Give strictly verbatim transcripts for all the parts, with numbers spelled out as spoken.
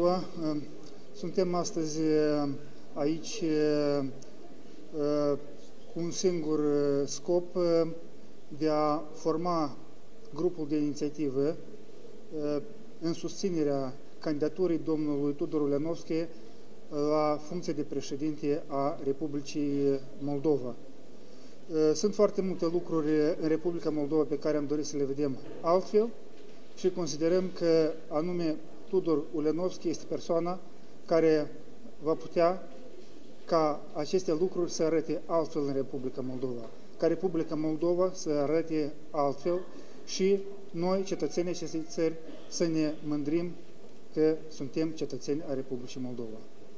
ziua! Suntem astăzi aici cu un singur scop de a forma grupul de inițiativă în susținerea candidaturii domnului Tudor Uleanovski la funcție de președinte a Republicii Moldova. Sunt foarte multe lucruri în Republica Moldova pe care am dorit să le vedem altfel și considerăm că anume Tudor Uleanovski este persoana care va putea ca aceste lucruri să arate altfel în Republica Moldova, ca Republica Moldova să arate altfel și noi, cetățenii acestei țări, să ne mândrim că suntem cetățeni a Republicii Moldova.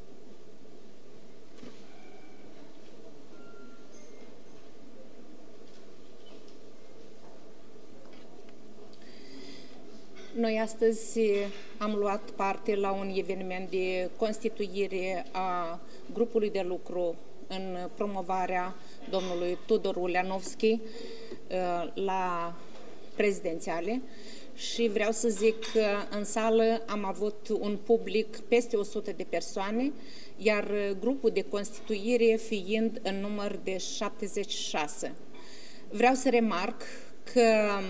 Noi astăzi am luat parte la un eveniment de constituire a grupului de lucru în promovarea domnului Tudor Uleanovski la prezidențiale și vreau să zic că în sală am avut un public peste o sută de persoane, iar grupul de constituire fiind în număr de șaptezeci și șase. Vreau să remarc că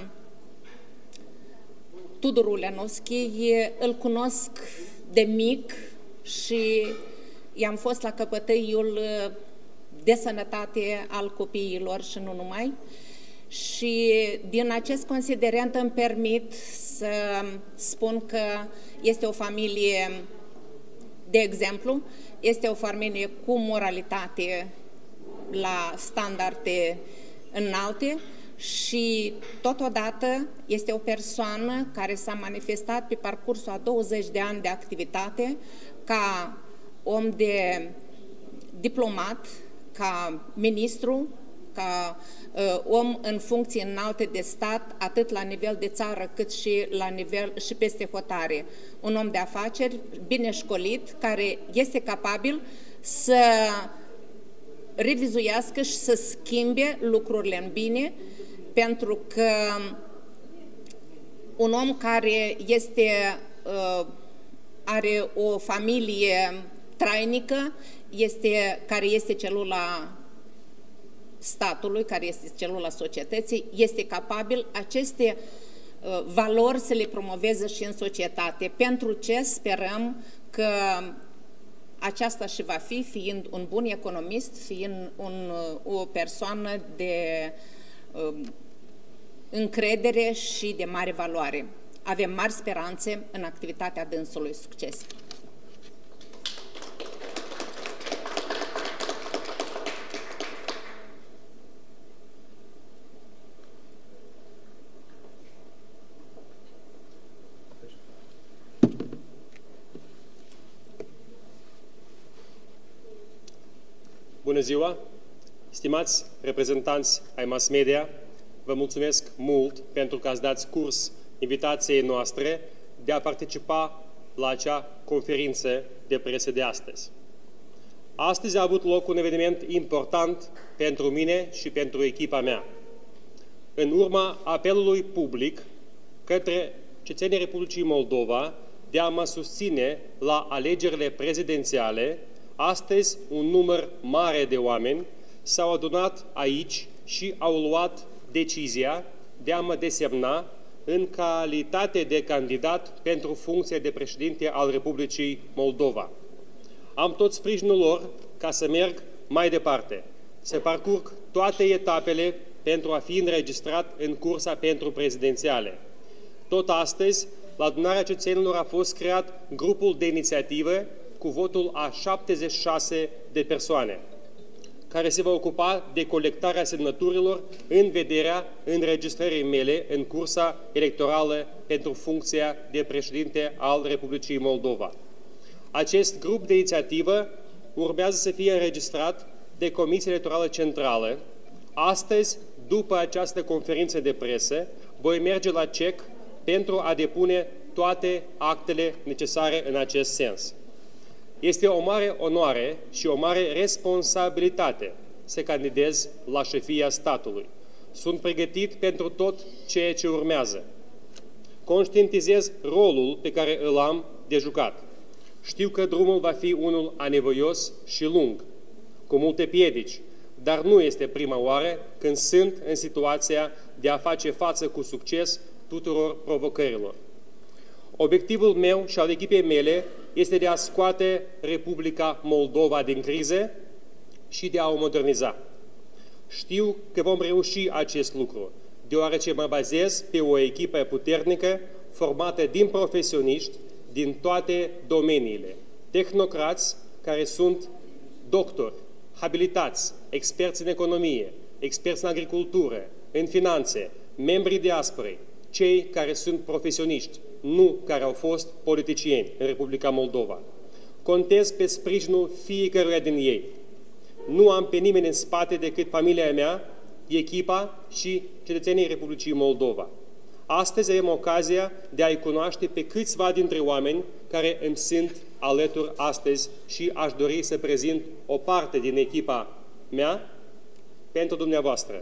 Tudor Uleanovski îl cunosc de mic și i-am fost la căpătâiul de sănătate al copiilor și nu numai. Și din acest considerent îmi permit să spun că este o familie de exemplu, este o familie cu moralitate la standarde înalte și totodată este o persoană care s-a manifestat pe parcursul a douăzeci de ani de activitate ca om de diplomat, ca ministru, ca uh, om în funcții înalte de stat, atât la nivel de țară cât și la nivel și peste hotare. Un om de afaceri bine școlit, care este capabil să revizuiască și să schimbe lucrurile în bine, pentru că un om care este, uh, are o familie trainică, este, care este celula statului, care este celula societății, este capabil aceste uh, valori să le promoveze și în societate. Pentru ce sperăm că aceasta și va fi, fiind un bun economist, fiind un, o persoană de uh, încredere și de mare valoare. Avem mari speranțe în activitatea dânsului. Succes! Bună ziua! Stimați reprezentanți ai mass media, vă mulțumesc mult pentru că ați dat curs invitației noastre de a participa la acea conferință de presă de astăzi. Astăzi a avut loc un eveniment important pentru mine și pentru echipa mea. În urma apelului public către cetățenii Republicii Moldova de a mă susține la alegerile prezidențiale, astăzi un număr mare de oameni s-au adunat aici și au luat decizia de a mă desemna în calitate de candidat pentru funcția de președinte al Republicii Moldova. Am tot sprijinul lor ca să merg mai departe, să parcurg toate etapele pentru a fi înregistrat în cursa pentru prezidențiale. Tot astăzi, la adunarea cetățenilor a fost creat grupul de inițiativă cu votul a șaptezeci și șase de persoane, care se va ocupa de colectarea semnăturilor în vederea înregistrării mele în cursa electorală pentru funcția de președinte al Republicii Moldova. Acest grup de inițiativă urmează să fie înregistrat de Comisia Electorală Centrală. Astăzi, după această conferință de presă, voi merge la C E C pentru a depune toate actele necesare în acest sens. Este o mare onoare și o mare responsabilitate să candidez la șefia statului. Sunt pregătit pentru tot ceea ce urmează. Conștientizez rolul pe care îl am de jucat. Știu că drumul va fi unul anevoios și lung, cu multe piedici, dar nu este prima oară când sunt în situația de a face față cu succes tuturor provocărilor. Obiectivul meu și al echipei mele este de a scoate Republica Moldova din criză și de a o moderniza. Știu că vom reuși acest lucru, deoarece mă bazez pe o echipă puternică formată din profesioniști din toate domeniile, tehnocrați care sunt doctori, habilitați, experți în economie, experți în agricultură, în finanțe, membrii diasporei, cei care sunt profesioniști, nu care au fost politicieni în Republica Moldova. Contez pe sprijinul fiecăruia din ei. Nu am pe nimeni în spate decât familia mea, echipa și cetățenii Republicii Moldova. Astăzi avem ocazia de a-i cunoaște pe câțiva dintre oameni care îmi sunt alături astăzi și aș dori să prezint o parte din echipa mea pentru dumneavoastră.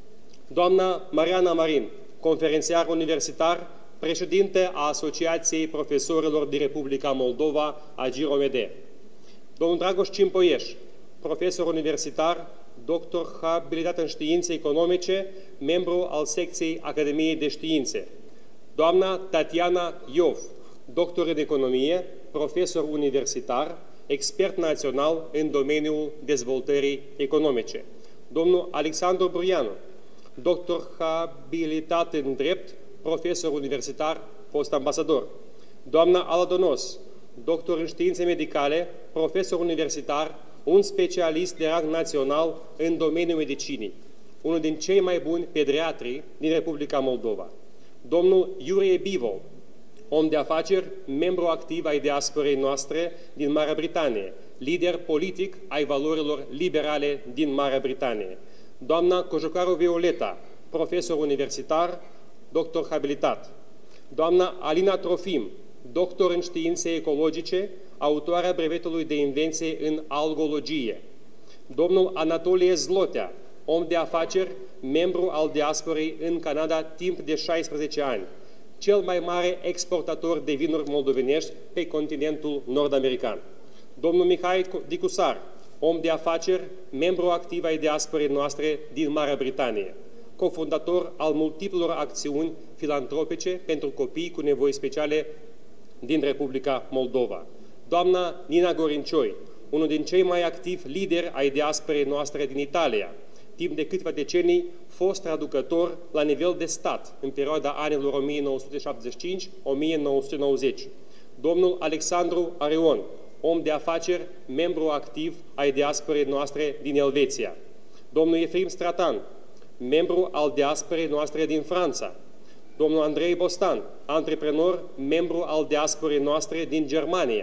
Doamna Mariana Marin, conferențiar universitar, președinte a Asociației Profesorilor din Republica Moldova, Agiromede. Domnul Dragoș Cimpoieș, profesor universitar, doctor habilitat în științe economice, membru al secției Academiei de Științe. Doamna Tatiana Iov, doctor în economie, profesor universitar, expert național în domeniul dezvoltării economice. Domnul Alexandru Burianu, doctor habilitat în drept, profesor universitar, fost ambasador. Doamna Ala Donos, doctor în științe medicale, profesor universitar, un specialist de rang național în domeniul medicinii, unul din cei mai buni pediatri din Republica Moldova. Domnul Iurie Bivol, om de afaceri, membru activ ai diasporei noastre din Marea Britanie, lider politic ai valorilor liberale din Marea Britanie. Doamna Cojocaru Violeta, profesor universitar, doctor habilitat. Doamna Alina Trofim, doctor în științe ecologice, autoarea brevetului de invenție în algologie. Domnul Anatolie Zlotea, om de afaceri, membru al diasporei în Canada timp de șaisprezece ani, cel mai mare exportator de vinuri moldovenești pe continentul nord-american. Domnul Mihai Dicusar, om de afaceri, membru activ ai diasporei noastre din Marea Britanie, cofondator al multiplelor acțiuni filantropice pentru copii cu nevoi speciale din Republica Moldova. Doamna Nina Gorincioi, unul din cei mai activi lideri ai diasporei noastre din Italia, timp de câteva decenii fost traducător la nivel de stat în perioada anilor o mie nouă sute șaptezeci și cinci - o mie nouă sute nouăzeci. Domnul Alexandru Areon, om de afaceri, membru activ ai diasporei noastre din Elveția. Domnul Efrim Stratan, membru al diasporei noastre din Franța. Domnul Andrei Bostan, antreprenor, membru al diasporei noastre din Germania.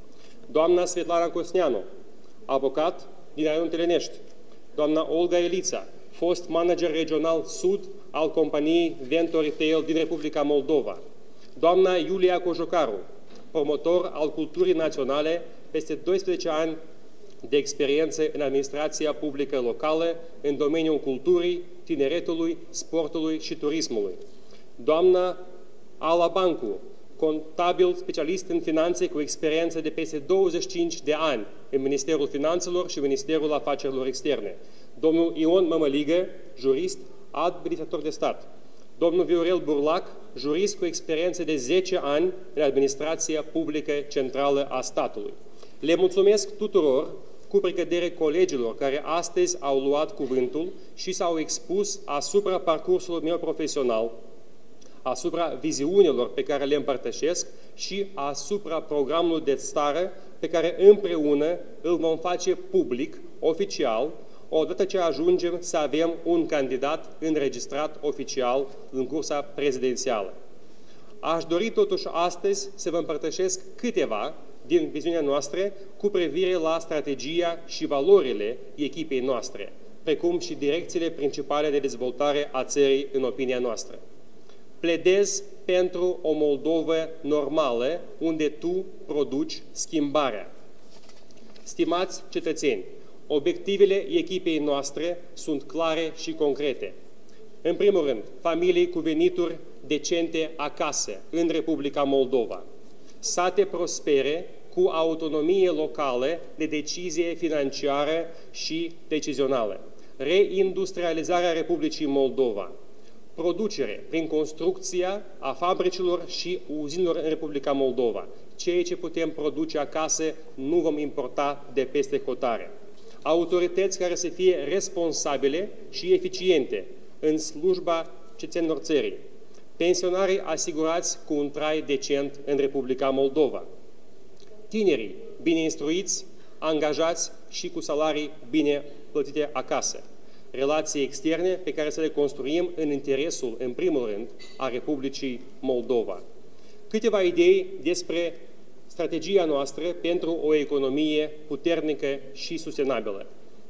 Doamna Svetlana Cosneanu, avocat din Raion Telenești. Doamna Olga Elița, fost manager regional sud al companiei Vento Retail din Republica Moldova. Doamna Iulia Cojocaru, promotor al culturii naționale, peste doisprezece ani de experiență în administrația publică locală, în domeniul culturii, tineretului, sportului și turismului. Doamna Ala Bancu, contabil specialist în finanțe cu experiență de peste douăzeci și cinci de ani în Ministerul Finanțelor și Ministerul Afacerilor Externe. Domnul Ion Mămăligă, jurist, administrator de stat. Domnul Viorel Burlac, jurist cu experiență de zece ani în administrația publică centrală a statului. Le mulțumesc tuturor, cu precădere colegilor care astăzi au luat cuvântul și s-au expus asupra parcursului meu profesional, asupra viziunilor pe care le împărtășesc și asupra programului de țară pe care împreună îl vom face public, oficial, odată ce ajungem să avem un candidat înregistrat oficial în cursa prezidențială. Aș dori totuși astăzi să vă împărtășesc câteva din viziunea noastră cu privire la strategia și valorile echipei noastre, precum și direcțiile principale de dezvoltare a țării în opinia noastră. Pledez pentru o Moldovă normală, unde tu produci schimbarea. Stimați cetățeni, obiectivele echipei noastre sunt clare și concrete. În primul rând, familii cu venituri decente acasă, în Republica Moldova. Sate prospere, cu autonomie locală de decizie financiară și decizională, reindustrializarea Republicii Moldova, producere prin construcția a fabricilor și uzinilor în Republica Moldova. Ceea ce putem produce acasă nu vom importa de peste hotare. Autorități care să fie responsabile și eficiente în slujba cetățenilor țării. Pensionarii asigurați cu un trai decent în Republica Moldova. Tinerii bine instruiți, angajați și cu salarii bine plătite acasă. Relații externe pe care să le construim în interesul, în primul rând, a Republicii Moldova. Câteva idei despre strategia noastră pentru o economie puternică și sustenabilă.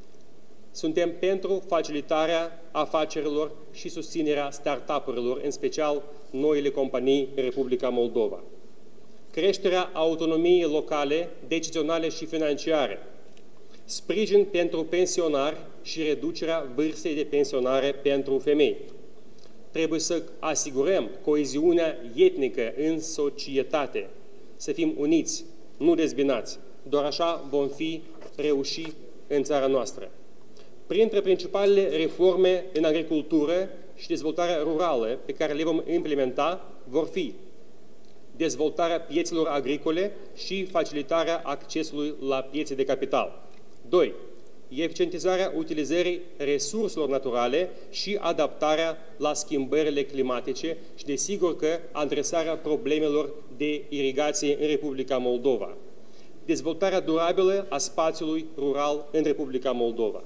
Suntem pentru facilitarea afacerilor și susținerea start-up-urilor, în special noile companii în Republica Moldova. Creșterea autonomiei locale, decizionale și financiare. Sprijin pentru pensionari și reducerea vârstei de pensionare pentru femei. Trebuie să asigurăm coeziunea etnică în societate, să fim uniți, nu dezbinați. Doar așa vom fi reuși în țara noastră. Printre principalele reforme în agricultură și dezvoltarea rurală pe care le vom implementa vor fi dezvoltarea piețelor agricole și facilitarea accesului la piețe de capital. doi. Eficientizarea utilizării resurselor naturale și adaptarea la schimbările climatice și, desigur, că adresarea problemelor de irigație în Republica Moldova. Dezvoltarea durabilă a spațiului rural în Republica Moldova.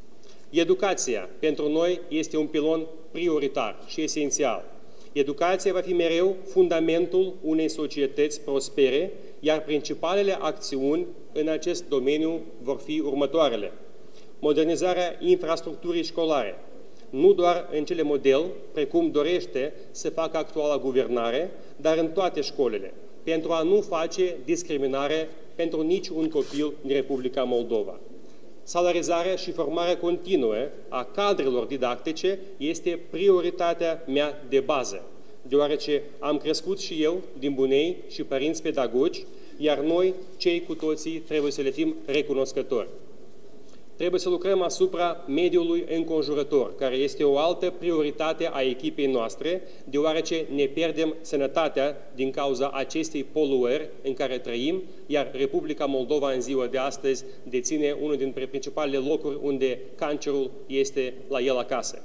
Educația pentru noi este un pilon prioritar și esențial. Educația va fi mereu fundamentul unei societăți prospere, iar principalele acțiuni în acest domeniu vor fi următoarele. Modernizarea infrastructurii școlare, nu doar în cele model, precum dorește să facă actuala guvernare, dar în toate școlile, pentru a nu face discriminare pentru nici un copil din Republica Moldova. Salarizarea și formarea continuă a cadrelor didactice este prioritatea mea de bază, deoarece am crescut și eu din bunei și părinți pedagogi, iar noi, cei cu toții, trebuie să le fim recunoscători. Trebuie să lucrăm asupra mediului înconjurător, care este o altă prioritate a echipei noastre, deoarece ne pierdem sănătatea din cauza acestei poluări în care trăim, iar Republica Moldova în ziua de astăzi deține unul dintre principalele locuri unde cancerul este la el acasă.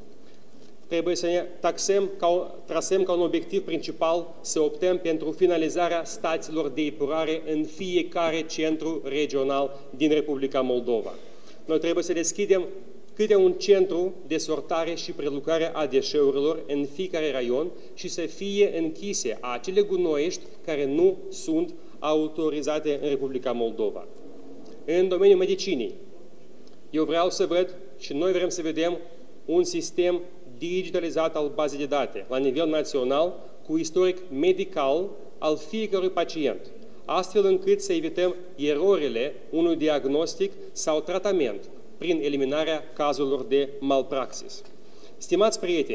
Trebuie să ne taxăm ca, trasăm ca un obiectiv principal să optăm pentru finalizarea stațiilor de epurare în fiecare centru regional din Republica Moldova. Noi trebuie să deschidem câte un centru de sortare și prelucrare a deșeurilor în fiecare raion și să fie închise acele gunoiești care nu sunt autorizate în Republica Moldova. În domeniul medicinii, eu vreau să văd și noi vrem să vedem un sistem digitalizat al bazei de date la nivel național cu istoric medical al fiecărui pacient, astfel încât să evităm erorile unui diagnostic sau tratament prin eliminarea cazurilor de malpraxis. Stimați prieteni,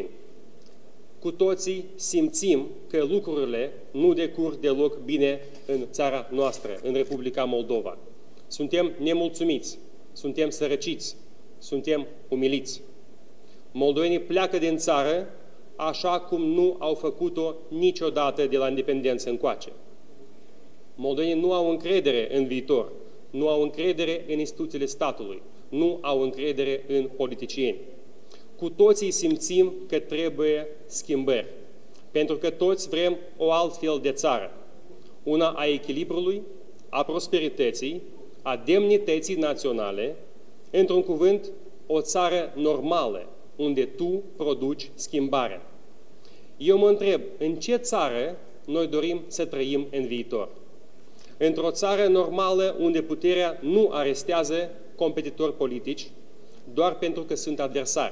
cu toții simțim că lucrurile nu decurg deloc bine în țara noastră, în Republica Moldova. Suntem nemulțumiți, suntem sărăciți, suntem umiliți. Moldovenii pleacă din țară așa cum nu au făcut-o niciodată de la independență încoace. Moldovenii nu au încredere în viitor, nu au încredere în instituțiile statului, nu au încredere în politicieni. Cu toții simțim că trebuie schimbări, pentru că toți vrem o altfel de țară, una a echilibrului, a prosperității, a demnității naționale, într-un cuvânt, o țară normală, unde tu produci schimbare. Eu mă întreb, în ce țară noi dorim să trăim în viitor? Într-o țară normală unde puterea nu arestează competitori politici doar pentru că sunt adversari.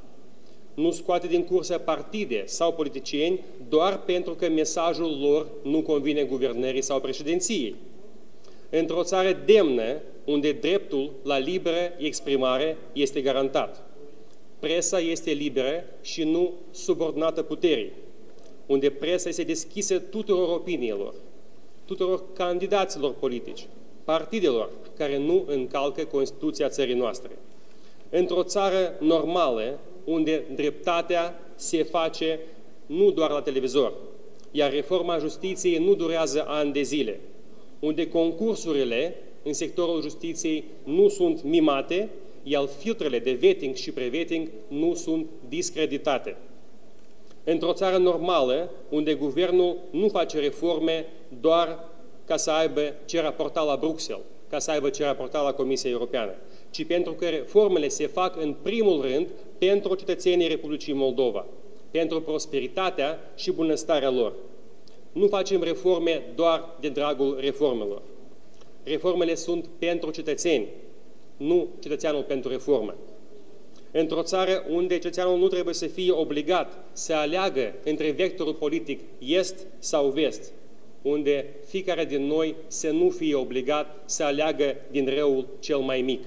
Nu scoate din cursă partide sau politicieni doar pentru că mesajul lor nu convine guvernării sau președinției. Într-o țară demnă, unde dreptul la liberă exprimare este garantat. Presa este liberă și nu subordonată puterii, unde presa este deschisă tuturor opiniilor, tuturor candidaților politici, partidelor care nu încalcă Constituția țării noastre. Într-o țară normală, unde dreptatea se face nu doar la televizor, iar reforma justiției nu durează ani de zile, unde concursurile în sectorul justiției nu sunt mimate, iar filtrele de vetting și pre-vetting nu sunt discreditate. Într-o țară normală, unde guvernul nu face reforme doar ca să aibă ce raporta la Bruxelles, ca să aibă ce raporta la Comisia Europeană, ci pentru că reformele se fac în primul rând pentru cetățenii Republicii Moldova, pentru prosperitatea și bunăstarea lor. Nu facem reforme doar de dragul reformelor. Reformele sunt pentru cetățeni, nu cetățeanul pentru reformă. Într-o țară unde cetățeanul nu trebuie să fie obligat să aleagă între vectorul politic est sau vest, unde fiecare din noi să nu fie obligat să aleagă din răul cel mai mic.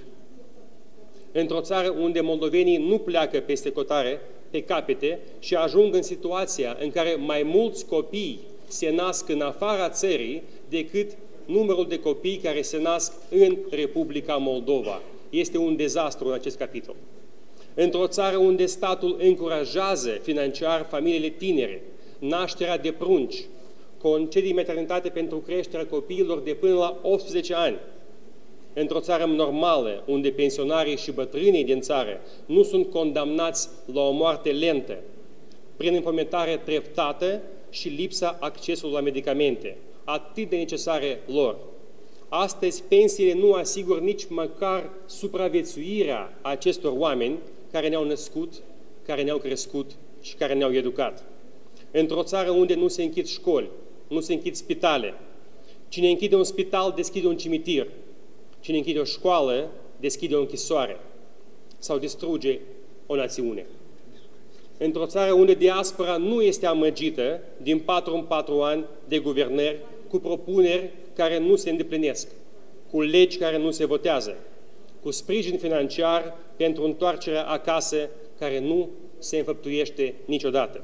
Într-o țară unde moldovenii nu pleacă peste cotare, pe capete și ajung în situația în care mai mulți copii se nasc în afara țării decât numărul de copii care se nasc în Republica Moldova. Este un dezastru în acest capitol. Într-o țară unde statul încurajează financiar familiile tinere, nașterea de prunci, concedii maternitate pentru creșterea copiilor de până la optsprezece ani, într-o țară normală, unde pensionarii și bătrânii din țară nu sunt condamnați la o moarte lentă, prin înfometare treptată și lipsa accesului la medicamente, atât de necesare lor. Astăzi, pensiile nu asigură nici măcar supraviețuirea acestor oameni care ne-au născut, care ne-au crescut și care ne-au educat. Într-o țară unde nu se închid școli, nu se închid spitale. Cine închide un spital, deschide un cimitir. Cine închide o școală, deschide o închisoare sau distruge o națiune. Într-o țară unde diaspora nu este amăgită din patru în patru ani de guvernări cu propuneri care nu se îndeplinesc, cu legi care nu se votează, cu sprijin financiar pentru întoarcerea acasă care nu se înfăptuiește niciodată.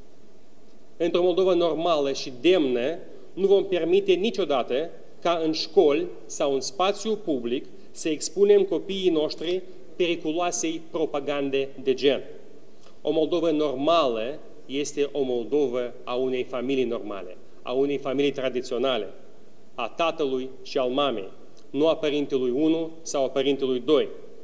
Într-o Moldova normală și demnă, nu vom permite niciodată ca în școli sau în spațiu public să expunem copiii noștri periculoasei propagande de gen. O Moldovă normală este o Moldovă a unei familii normale, a unei familii tradiționale, a tatălui și al mamei, nu a părintelui unu sau a părintelui doi,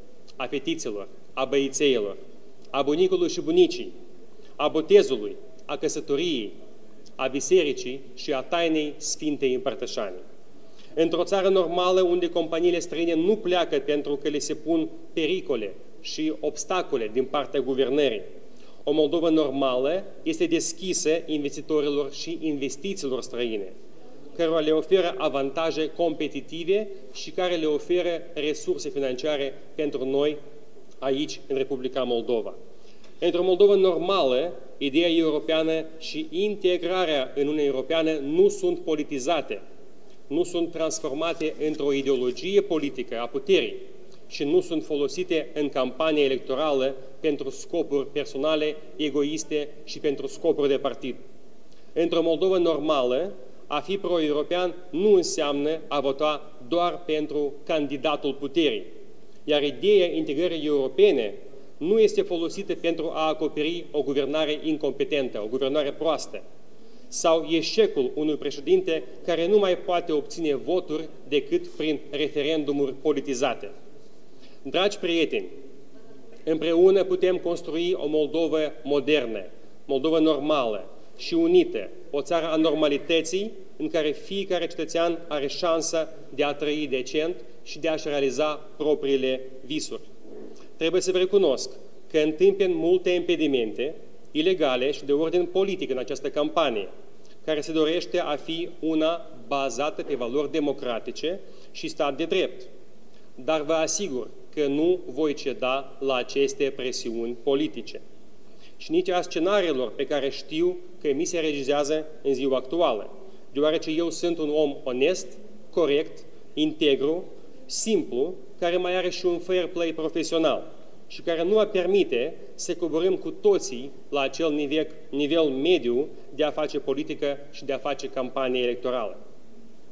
a fetițelor, a băițeilor, a bunicului și bunicii, a botezului, a căsătoriei, a bisericii și a tainei Sfintei Împărtășanii. Într-o țară normală unde companiile străine nu pleacă pentru că le se pun pericole și obstacole din partea guvernării, o Moldovă normală este deschisă investitorilor și investițiilor străine, cărora le oferă avantaje competitive și care le oferă resurse financiare pentru noi aici, în Republica Moldova. Într-o Moldovă normală, ideea europeană și integrarea în Uniunea Europeană nu sunt politizate, nu sunt transformate într-o ideologie politică a puterii și nu sunt folosite în campanie electorală pentru scopuri personale, egoiste și pentru scopuri de partid. Într-o Moldovă normală, a fi pro-european nu înseamnă a vota doar pentru candidatul puterii, iar ideea integrării europene nu este folosită pentru a acoperi o guvernare incompetentă, o guvernare proastă, sau eșecul unui președinte care nu mai poate obține voturi decât prin referendumuri politizate. Dragi prieteni, împreună putem construi o Moldovă modernă, Moldovă normală și unită, o țară a normalității în care fiecare cetățean are șansa de a trăi decent și de a-și realiza propriile visuri. Trebuie să vă recunosc că întâmpin multe impedimente ilegale și de ordin politic în această campanie, care se dorește a fi una bazată pe valori democratice și stat de drept. Dar vă asigur că nu voi ceda la aceste presiuni politice și nici a scenariilor pe care știu că mi se regizează în ziua actuală, deoarece eu sunt un om onest, corect, integru, simplu, care mai are și un fair play profesional și care nu a permite să coborâm cu toții la acel nivel, nivel mediu de a face politică și de a face campanie electorală.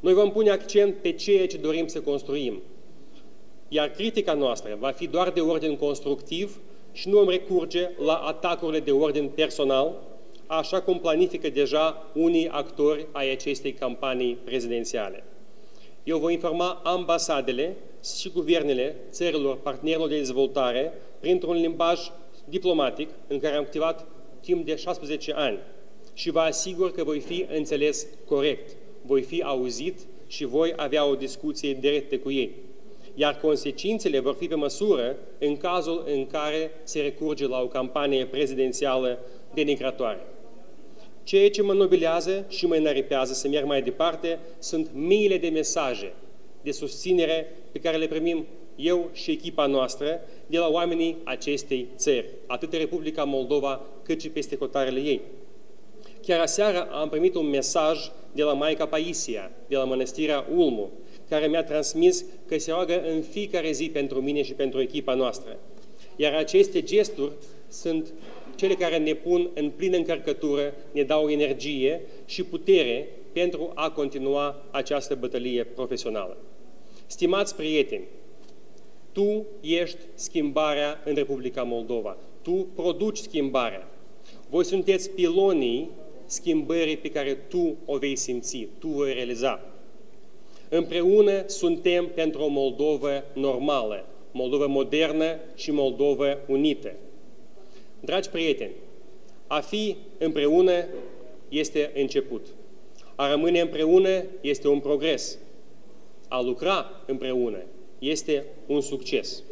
Noi vom pune accent pe ceea ce dorim să construim, iar critica noastră va fi doar de ordin constructiv și nu vom recurge la atacurile de ordin personal, așa cum planifică deja unii actori ai acestei campanii prezidențiale. Eu voi informa ambasadele și guvernele țărilor partenerilor de dezvoltare printr-un limbaj diplomatic în care am activat timp de șaisprezece ani și vă asigur că voi fi înțeles corect, voi fi auzit și voi avea o discuție directă cu ei. Iar consecințele vor fi pe măsură în cazul în care se recurge la o campanie prezidențială denigratoare. Ceea ce mă nobilează și mă înaripează să merg mai departe sunt miile de mesaje de susținere pe care le primim eu și echipa noastră de la oamenii acestei țări, atât Republica Moldova cât și peste hotarele ei. Chiar aseară am primit un mesaj de la Maica Paisia, de la Mănăstirea Ulmu, care mi-a transmis că se roagă în fiecare zi pentru mine și pentru echipa noastră. Iar aceste gesturi sunt cele care ne pun în plină încărcătură, ne dau energie și putere pentru a continua această bătălie profesională. Stimați prieteni, tu ești schimbarea în Republica Moldova. Tu produci schimbarea. Voi sunteți pilonii schimbării pe care tu o vei simți, tu o vei realiza. Împreună suntem pentru o Moldovă normală, Moldovă modernă și Moldovă unită. Dragi prieteni, a fi împreună este început. A rămâne împreună este un progres. A lucra împreună este un succes.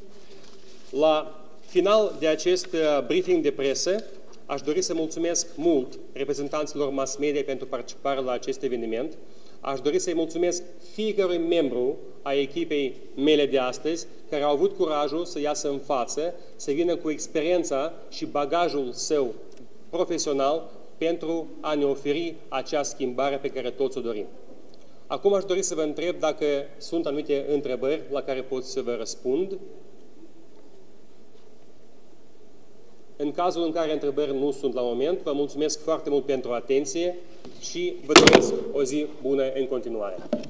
La final de acest briefing de presă, aș dori să mulțumesc mult reprezentanților mass media pentru participarea la acest eveniment. Aș dori să-i mulțumesc fiecărui membru a echipei mele de astăzi, care au avut curajul să iasă în față, să vină cu experiența și bagajul său profesional pentru a ne oferi acea schimbare pe care toți o dorim. Acum aș dori să vă întreb dacă sunt anumite întrebări la care pot să vă răspund. În cazul în care întrebări nu sunt la moment, vă mulțumesc foarte mult pentru atenție și vă doresc o zi bună în continuare.